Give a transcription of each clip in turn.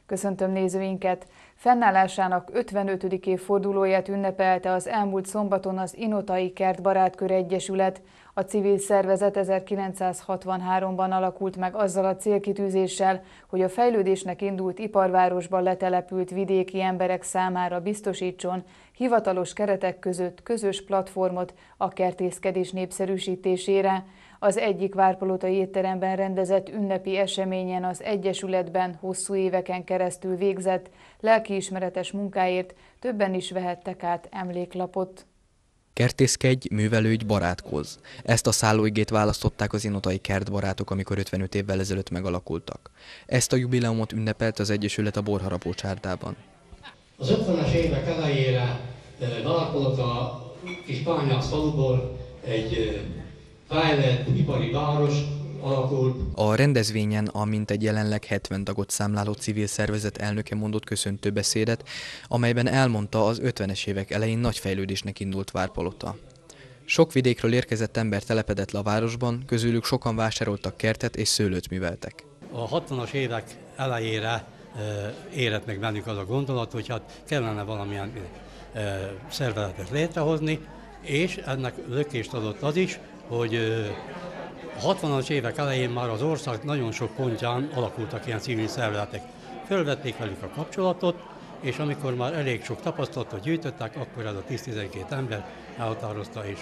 Köszöntöm nézőinket! Fennállásának 55. évfordulóját ünnepelte az elmúlt szombaton az Inotai Kert Barátkör Egyesület. A civil szervezet 1963-ban alakult meg azzal a célkitűzéssel, hogy a fejlődésnek indult iparvárosban letelepült vidéki emberek számára biztosítson hivatalos keretek között közös platformot a kertészkedés népszerűsítésére. Az egyik várpalotai étteremben rendezett ünnepi eseményen az Egyesületben hosszú éveken keresztül végzett lelkiismeretes munkáért többen is vehettek át emléklapot. Kertészkedj, művelődj, barátkozz. Ezt a szállóigét választották az Inotai Kertbarátok, amikor 55 évvel ezelőtt megalakultak. Ezt a jubileumot ünnepelt az Egyesület a borharapó csárdában. Az 50-es évek elejére alakult a kis Pányasz faluból egy fejlett ipari város alakult. A rendezvényen a mintegy jelenleg 70 tagot számláló civil szervezet elnöke mondott köszöntő beszédet, amelyben elmondta, az 50-es évek elején nagy fejlődésnek indult Várpalota. Sok vidékről érkezett ember telepedett le a városban, közülük sokan vásároltak kertet és szőlőt műveltek. A 60-as évek elejére érett meg bennük az a gondolat, hogy hát kellene valamilyen szervezetet létrehozni, és ennek lökést adott az is, hogy a 60-as évek elején már az ország nagyon sok pontján alakultak ilyen civil szervezetek. Fölvették velük a kapcsolatot, és amikor már elég sok tapasztalatot gyűjtöttek, akkor ez a 10-12 ember elhatározta, és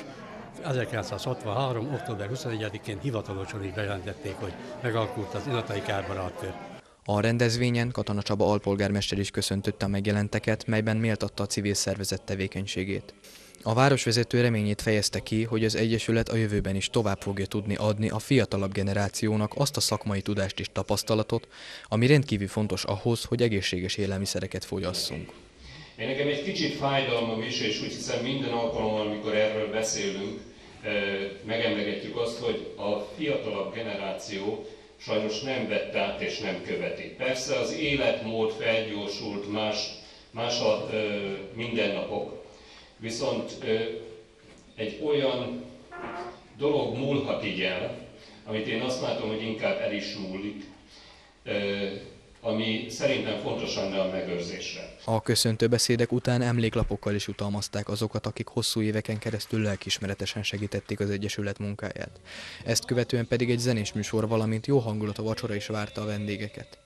1963. október 21-én hivatalosan is bejelentették, hogy megalakult az Inotai Kert Barátkör. A rendezvényen Katona Csaba alpolgármester is köszöntötte a megjelenteket, melyben méltatta a civil szervezet tevékenységét. A városvezető reményét fejezte ki, hogy az Egyesület a jövőben is tovább fogja tudni adni a fiatalabb generációnak azt a szakmai tudást és tapasztalatot, ami rendkívül fontos ahhoz, hogy egészséges élelmiszereket fogyasszunk. Én nekem egy kicsit fájdalmam is, és úgy hiszem minden alkalommal, amikor erről beszélünk, megemlegetjük azt, hogy a fiatalabb generáció sajnos nem vett át és nem követi. Persze az életmód felgyorsult, más a mindennapok, viszont egy olyan dolog múlhat így el, amit én azt látom, hogy inkább el is múlik, ami szerintem fontos lenne a megőrzésre. A köszöntőbeszédek után emléklapokkal is jutalmazták azokat, akik hosszú éveken keresztül lelkiismeretesen segítették az Egyesület munkáját. Ezt követően pedig egy zenés műsor, valamint jó hangulat a vacsora is várta a vendégeket.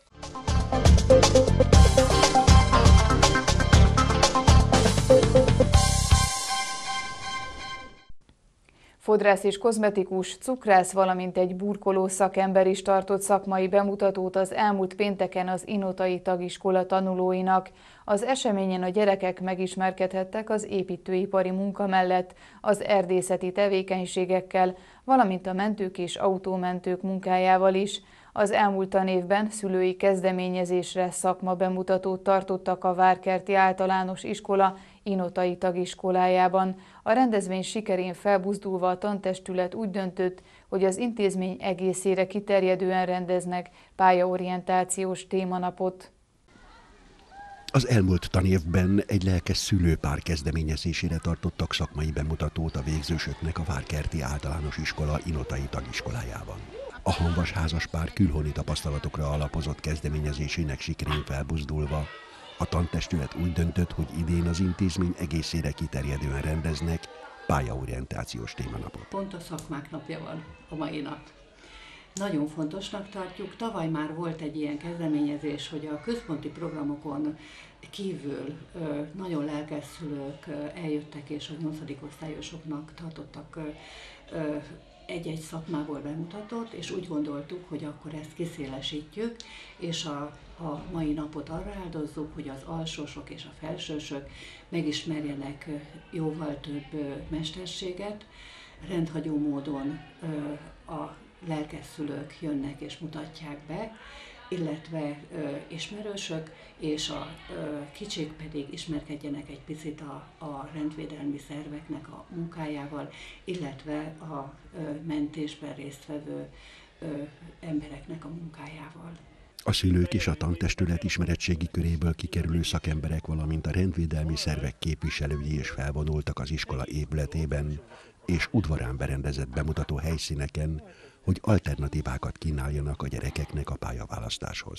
Fodrász és kozmetikus, cukrász, valamint egy burkoló szakember is tartott szakmai bemutatót az elmúlt pénteken az Inotai Tagiskola tanulóinak. Az eseményen a gyerekek megismerkedhettek az építőipari munka mellett az erdészeti tevékenységekkel, valamint a mentők és autómentők munkájával is. Az elmúlt tanévben szülői kezdeményezésre szakmabemutatót tartottak a Várkerti Általános Iskola Inotai Tagiskolájában. A rendezvény sikerén felbuzdulva a tantestület úgy döntött, hogy az intézmény egészére kiterjedően rendeznek pályaorientációs témanapot. Az elmúlt tanévben egy lelkes szülőpár kezdeményezésére tartottak szakmai bemutatót a végzősöknek a Várkerti Általános Iskola Inotai Tagiskolájában. A hamvas házaspár külhoni tapasztalatokra alapozott kezdeményezésének sikerén felbuzdulva, a tantestület úgy döntött, hogy idén az intézmény egészére kiterjedően rendeznek pályaorientációs témanapot. Pont a szakmák napja van a mai nap. Nagyon fontosnak tartjuk. Tavaly már volt egy ilyen kezdeményezés, hogy a központi programokon kívül nagyon lelkes szülők eljöttek, és a 8. osztályosoknak tartottak egy-egy szakmából bemutatott, és úgy gondoltuk, hogy akkor ezt kiszélesítjük, és a mai napot arra áldozzuk, hogy az alsósok és a felsősök megismerjenek jóval több mesterséget. Rendhagyó módon a lelkes szülők jönnek és mutatják be, illetve ismerősök, és a kicsik pedig ismerkedjenek egy picit a rendvédelmi szerveknek a munkájával, illetve a mentésben résztvevő embereknek a munkájával. A szülők és a tantestület ismeretségi köréből kikerülő szakemberek, valamint a rendvédelmi szervek képviselői is felvonultak az iskola épületében és udvarán berendezett bemutató helyszíneken, hogy alternatívákat kínáljanak a gyerekeknek a pályaválasztáshoz.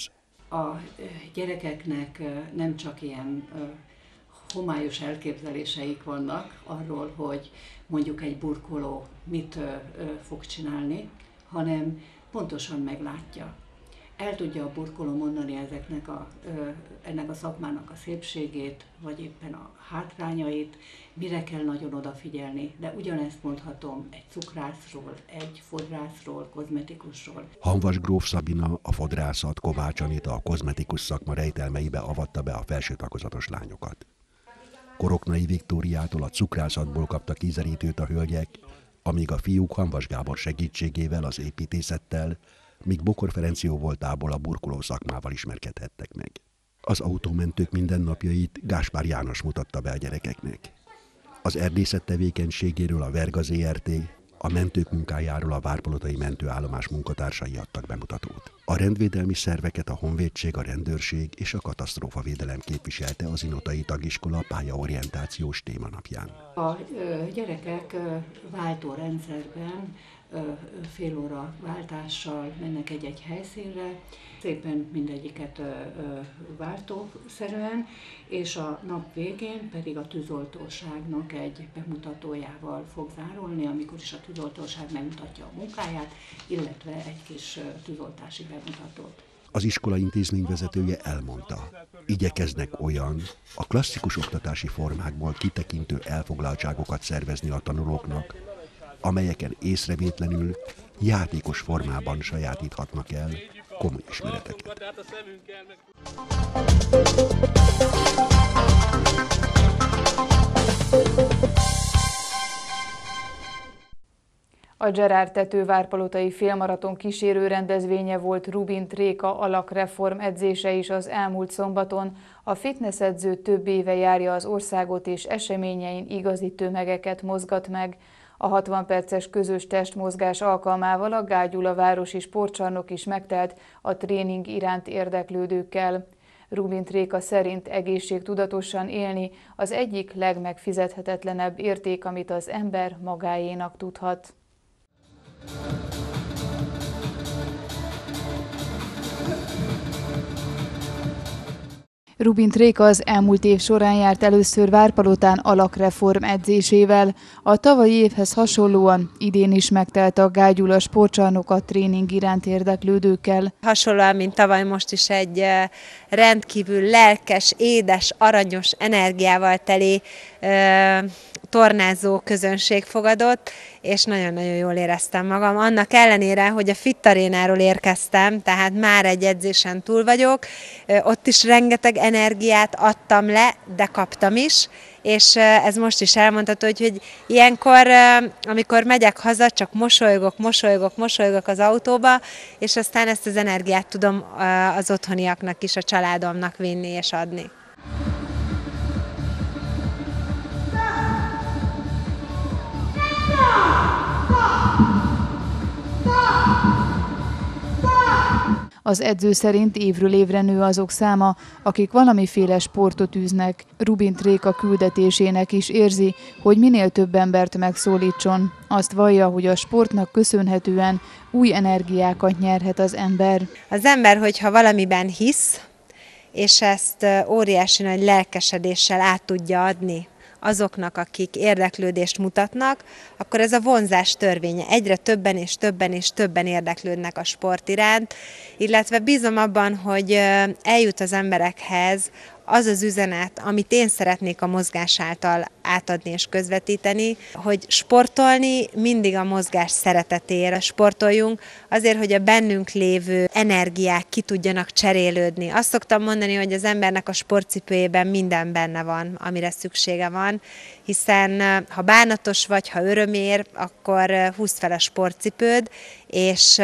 a gyerekeknek nem csak ilyen homályos elképzeléseik vannak arról, hogy mondjuk egy burkoló mit fog csinálni, hanem pontosan meglátja. El tudja a burkoló mondani ennek a szakmának a szépségét, vagy éppen a hátrányait, mire kell nagyon odafigyelni, de ugyanezt mondhatom egy cukrászról, egy fodrászról, kozmetikusról. Hamvas gróf Szabina, a fodrászat, Kovács Anita, a kozmetikus szakma rejtelmeibe avatta be a felső tagozatos lányokat. Koroknai Viktóriától, a cukrászatból kaptak ízelítőt a hölgyek, amíg a fiúk Hamvas Gábor segítségével, az építészettel, míg Bokor Ferenc jóvoltából a burkoló szakmával ismerkedhettek meg. Az autómentők mindennapjait Gáspár János mutatta be a gyerekeknek. Az erdészet tevékenységéről a Verga ZRT, a mentők munkájáról a Várpalotai mentőállomás munkatársai adtak bemutatót. A rendvédelmi szerveket a honvédség, a rendőrség és a katasztrófavédelem képviselte az Inotai Tagiskola pályaorientációs témanapján. A gyerekek váltórendszerben fél óra váltással mennek egy-egy helyszínre, szépen mindegyiket váltószerűen, és a nap végén pedig a tűzoltóságnak egy bemutatójával fog zárulni, amikor is a tűzoltóság megmutatja a munkáját, illetve egy kis tűzoltási bemutatót. Az iskola intézményvezetője elmondta, igyekeznek olyan, a klasszikus oktatási formákból kitekintő elfoglaltságokat szervezni a tanulóknak, amelyeken észrevétlenül, játékos formában sajátíthatnak el komoly ismereteket. A Gerard Tető várpalotai félmaraton kísérő rendezvénye volt Rubin Tréka alakreform edzése is az elmúlt szombaton. A fitnessedző több éve járja az országot és eseményein igazi tömegeket mozgat meg. A 60 perces közös testmozgás alkalmával a Gál Gyula városi sportcsarnok is megtelt a tréning iránt érdeklődőkkel. Rubin Tréka szerint egészségtudatosan élni az egyik legmegfizethetetlenebb érték, amit az ember magáénak tudhat. Rubin Tréka az elmúlt év során járt először Várpalotán alakreform edzésével. A tavalyi évhez hasonlóan idén is megtelt a Gál Gyula sportcsarnok a tréning iránt érdeklődőkkel. Hasonlóan, mint tavaly, most is egy rendkívül lelkes, édes, aranyos, energiával teli tornázó közönség fogadott, és nagyon-nagyon jól éreztem magam. Annak ellenére, hogy a Fit Arénáról érkeztem, tehát már egy edzésen túl vagyok, ott is rengeteg energiát adtam le, de kaptam is, és ez most is elmondható, hogy ilyenkor, amikor megyek haza, csak mosolygok az autóba, és aztán ezt az energiát tudom az otthoniaknak is, a családomnak vinni és adni. Az edző szerint évről évre nő azok száma, akik valamiféle sportot űznek. Rubin Tréka küldetésének is érzi, hogy minél több embert megszólítson. Azt vallja, hogy a sportnak köszönhetően új energiákat nyerhet az ember. Az ember, hogyha valamiben hisz, és ezt óriási nagy lelkesedéssel át tudja adni azoknak, akik érdeklődést mutatnak, akkor ez a vonzás törvénye. Egyre többen és többen és többen érdeklődnek a sport iránt, illetve bízom abban, hogy eljut az emberekhez az az üzenet, amit én szeretnék a mozgás által átadni és közvetíteni, hogy sportolni mindig a mozgás szeretetére sportoljunk, azért, hogy a bennünk lévő energiák ki tudjanak cserélődni. Azt szoktam mondani, hogy az embernek a sportcipőjében minden benne van, amire szüksége van, hiszen ha bánatos vagy, ha örömér, akkor húzd fel a sportcipőd, és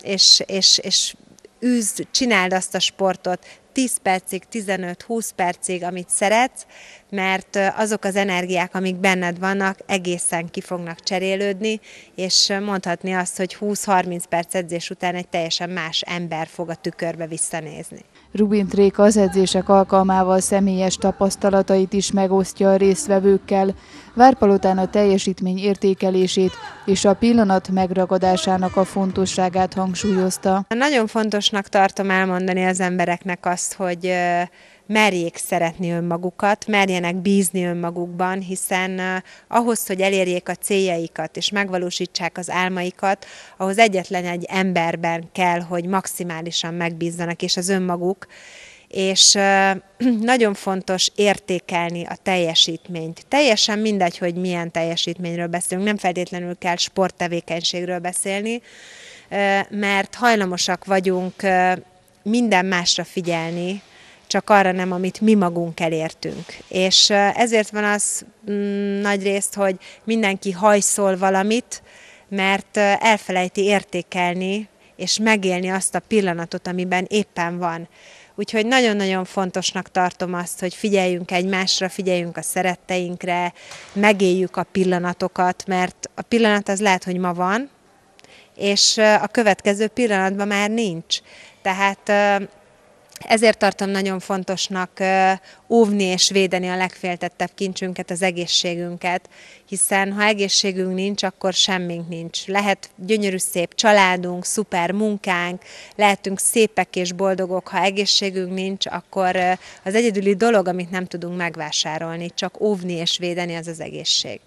csináld azt a sportot 10 percig, 15-20 percig, amit szeretsz, mert azok az energiák, amik benned vannak, egészen ki fognak cserélődni, és mondhatni azt, hogy 20-30 perc edzés után egy teljesen más ember fog a tükörbe visszanézni. Rubin Tréka az edzések alkalmával személyes tapasztalatait is megosztja a résztvevőkkel. Várpalotán a teljesítmény értékelését és a pillanat megragadásának a fontosságát hangsúlyozta. Nagyon fontosnak tartom elmondani az embereknek azt, hogy merjék szeretni önmagukat, merjenek bízni önmagukban, hiszen ahhoz, hogy elérjék a céljaikat és megvalósítsák az álmaikat, ahhoz egyetlen egy emberben kell, hogy maximálisan megbízzanak, és az önmaguk. És nagyon fontos értékelni a teljesítményt. Teljesen mindegy, hogy milyen teljesítményről beszélünk, nem feltétlenül kell sporttevékenységről beszélni, mert hajlamosak vagyunk minden másra figyelni, csak arra nem, amit mi magunk elértünk. És ezért van az nagyrészt, hogy mindenki hajszol valamit, mert elfelejti értékelni és megélni azt a pillanatot, amiben éppen van. Úgyhogy nagyon-nagyon fontosnak tartom azt, hogy figyeljünk egymásra, figyeljünk a szeretteinkre, megéljük a pillanatokat, mert a pillanat az lehet, hogy ma van, és a következő pillanatban már nincs. Tehát ezért tartom nagyon fontosnak óvni és védeni a legféltettebb kincsünket, az egészségünket, hiszen ha egészségünk nincs, akkor semmink nincs. Lehet gyönyörű szép családunk, szuper munkánk, lehetünk szépek és boldogok, ha egészségünk nincs, akkor az egyedüli dolog, amit nem tudunk megvásárolni, csak óvni és védeni, az az egészség.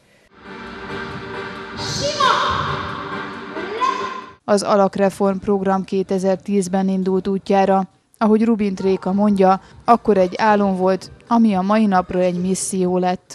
Az Alakreform program 2010-ben indult útjára. Ahogy Rubin Tréka mondja, akkor egy álom volt, ami a mai napra egy misszió lett.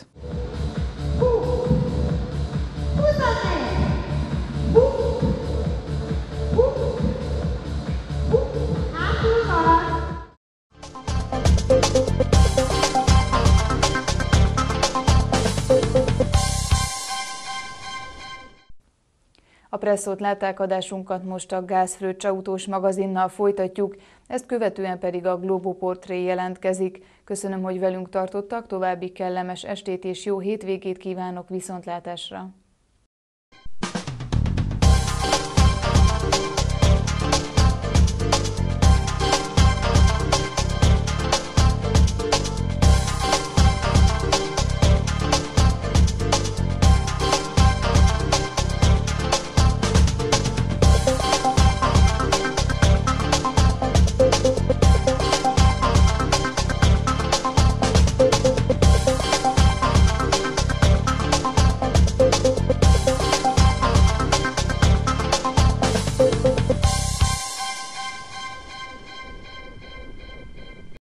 A Presszót látták, adásunkat most a Gázfröccs autós magazinnal folytatjuk, ezt követően pedig a Globo Portré jelentkezik. Köszönöm, hogy velünk tartottak, további kellemes estét és jó hétvégét kívánok, viszontlátásra!